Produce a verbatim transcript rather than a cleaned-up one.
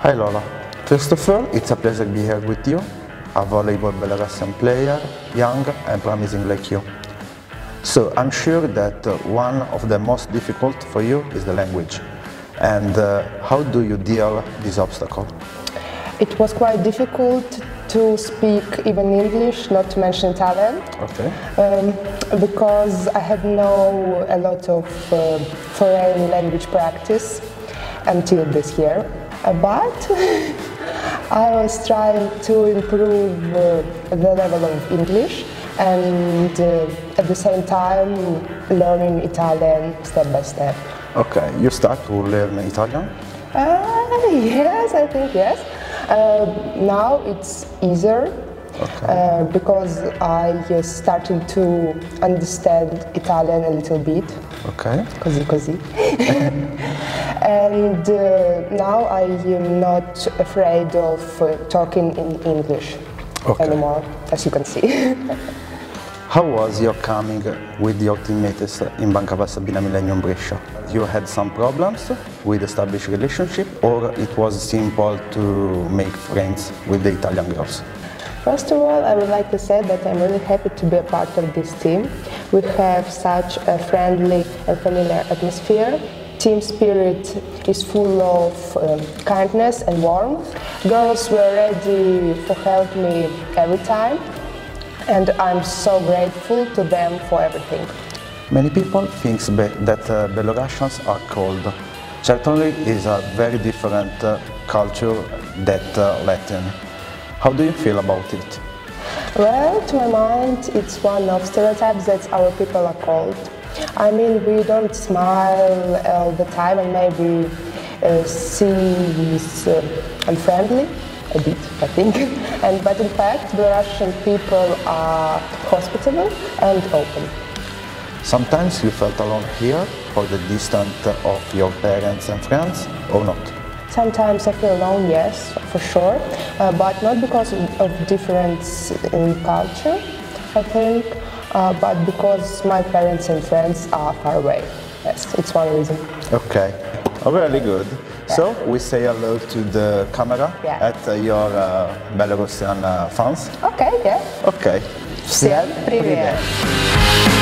Hi Lola. First of all, it's a pleasure to be here with you, a volleyball Belarusian player, young and promising like you. So I'm sure that uh, one of the most difficult for you is the language. And uh, how do you deal with this obstacle? It was quite difficult to speak even English, not to mention Italian, Okay. um, because I had no a lot of uh, foreign language practice until this year. Uh, but I was trying to improve uh, the level of English and uh, at the same time learning Italian step by step. Okay, you start to learn Italian? Uh, yes, I think yes. Uh, now it's easier Okay. uh, because I uh, started to understand Italian a little bit, Okay. così così. And uh, now I am not afraid of uh, talking in English Okay. anymore, as you can see. How was your coming with your teammates in Banca Passabina Millennium Brescia? You had some problems with establish relationship, or it was simple to make friends with the Italian girls? First of all, I would like to say that I'm really happy to be a part of this team. We have such a friendly and familiar atmosphere. Team spirit is full of um, kindness and warmth. Girls were ready to help me every time, and I'm so grateful to them for everything. Many people think that uh, Belarusians are cold. Certainly is a very different uh, culture than uh, Latin. How do you feel about it? Well, to my mind, it's one of stereotypes that our people are cold. I mean, we don't smile all the time and maybe uh, seem uh, unfriendly, a bit, I think. And, but in fact, Belarusian people are hospitable and open. Sometimes you felt alone here for the distance of your parents and friends, or not? Sometimes I feel alone, yes, for sure, uh, but not because of difference in culture, I think, uh, but because my parents and friends are far away. Yes, it's one reason. Okay, oh, really good. Yeah. So we say hello to the camera Yeah. at uh, your uh, Belarusian uh, fans. Okay, yeah. Okay. Всем привет!